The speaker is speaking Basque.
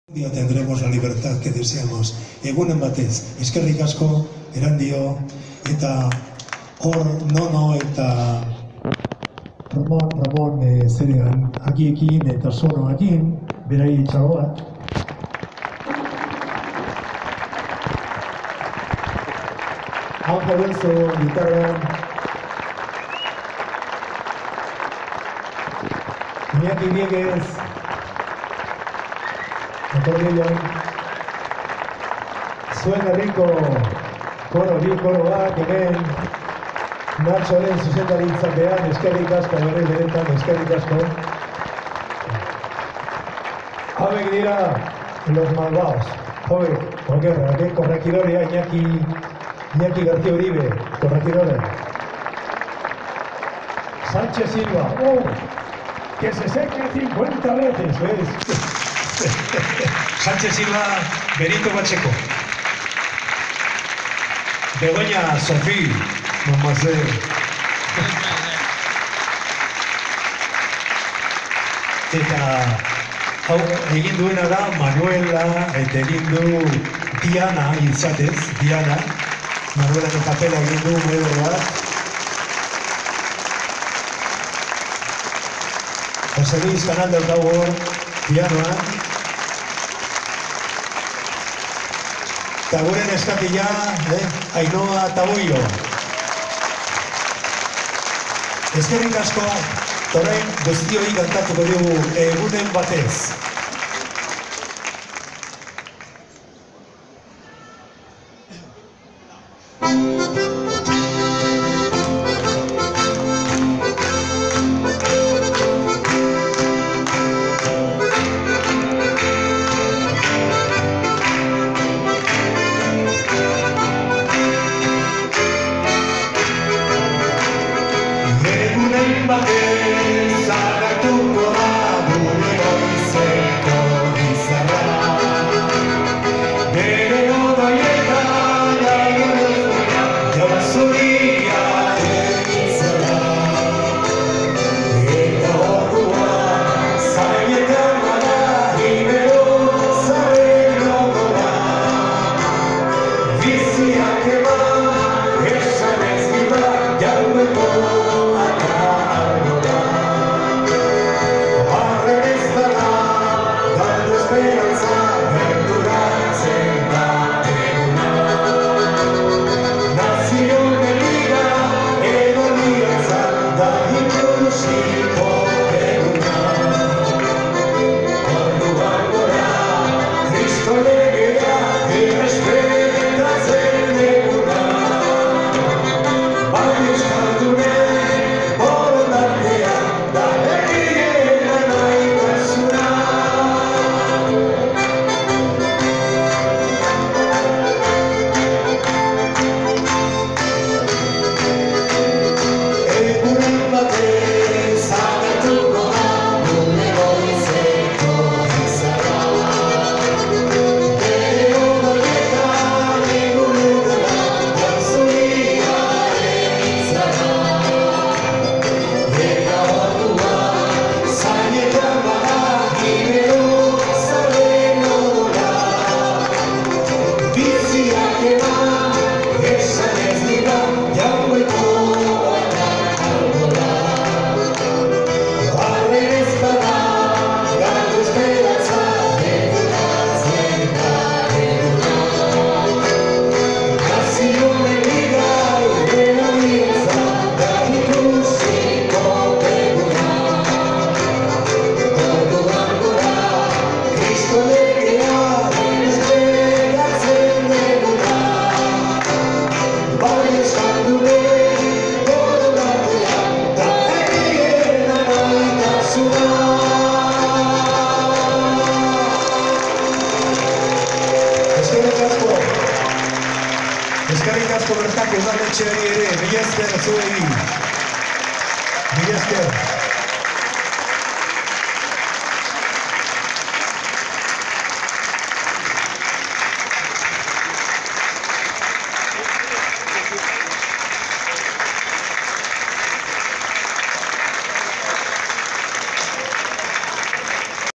Día tendremos la libertad que deseamos. Egunen batez, eskerrik asko, erandio, eta hor nono eta Ramon zerean agiekin eta sonoakin, berai txago bat. Hauko benzo, gitarra, Iñaki Dieguez, Akordeon, zuen herriko koro bat, hemen Nachoren zuzendaritzapean, eskerrik asko, beretan, eskerrik asko. Hauek dira los malvados, okerra, korrekidorea Iñaki García Uribe, korrekidore. Sánchez Silva, que se seque 50 veces, ¿ves? Sánchez Silva, Benito Pacheco. Begoña Sofí, Monmazer. Eta hau egin duena da Manuela, eta egin du Diana izatez, Diana. Manuelaren papela egin du modelo bat. José Luis Canal del Cabo, pianoa. Eta guren eskatila, Ainhoa Taboio. Eskerrik asko, orain guztioi kantatuko dugu egunen batez. Eskerrik asko bertako udaletxeari ere, mila esker zuei. Mila esker.